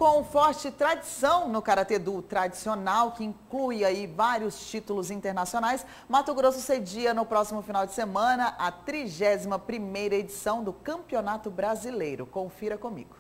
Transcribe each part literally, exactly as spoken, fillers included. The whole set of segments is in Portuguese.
Com forte tradição no Karatê do tradicional, que inclui aí vários títulos internacionais, Mato Grosso cedia no próximo final de semana a trigésima primeira edição do Campeonato Brasileiro. Confira comigo.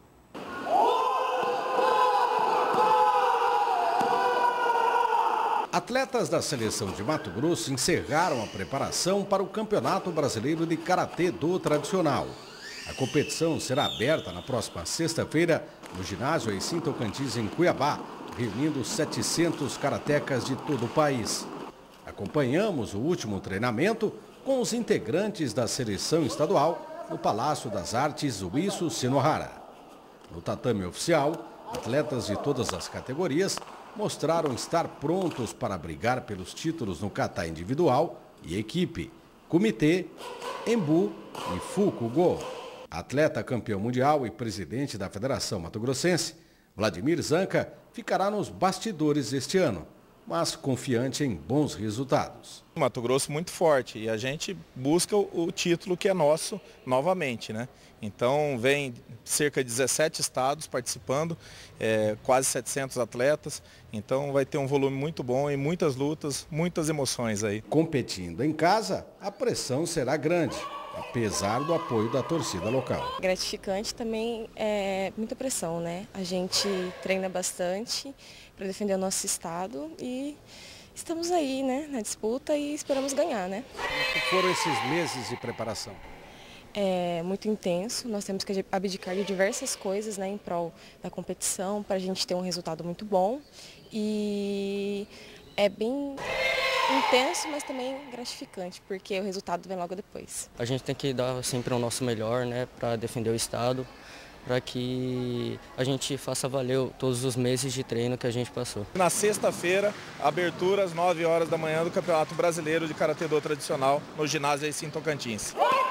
Atletas da seleção de Mato Grosso encerraram a preparação para o Campeonato Brasileiro de Karatê do Tradicional. A competição será aberta na próxima sexta-feira no ginásio Aicim Tocantins, em Cuiabá, reunindo setecentos karatecas de todo o país. Acompanhamos o último treinamento com os integrantes da seleção estadual no Palácio das Artes Uício Sinohara. No tatame oficial, atletas de todas as categorias mostraram estar prontos para brigar pelos títulos no kata individual e equipe, comitê, embu e fukugo. Atleta campeão mundial e presidente da Federação Mato Grossense, Vladimir Zanca, ficará nos bastidores este ano, mas confiante em bons resultados. Mato Grosso muito forte e a gente busca o título que é nosso novamente, né? Então vem cerca de dezessete estados participando, é, quase setecentos atletas, então vai ter um volume muito bom e muitas lutas, muitas emoções aí. Competindo em casa, a pressão será grande, apesar do apoio da torcida local. Gratificante também é muita pressão, né? A gente treina bastante para defender o nosso estado e estamos aí, né, na disputa e esperamos ganhar, né? Como foram esses meses de preparação? É muito intenso, nós temos que abdicar de diversas coisas, né, em prol da competição para a gente ter um resultado muito bom e é bem intenso, mas também gratificante, porque o resultado vem logo depois. A gente tem que dar sempre o nosso melhor, né, para defender o estado, para que a gente faça valer todos os meses de treino que a gente passou. Na sexta-feira, abertura às nove horas da manhã do Campeonato Brasileiro de Karatê do Tradicional no ginásio Aicim Tocantins.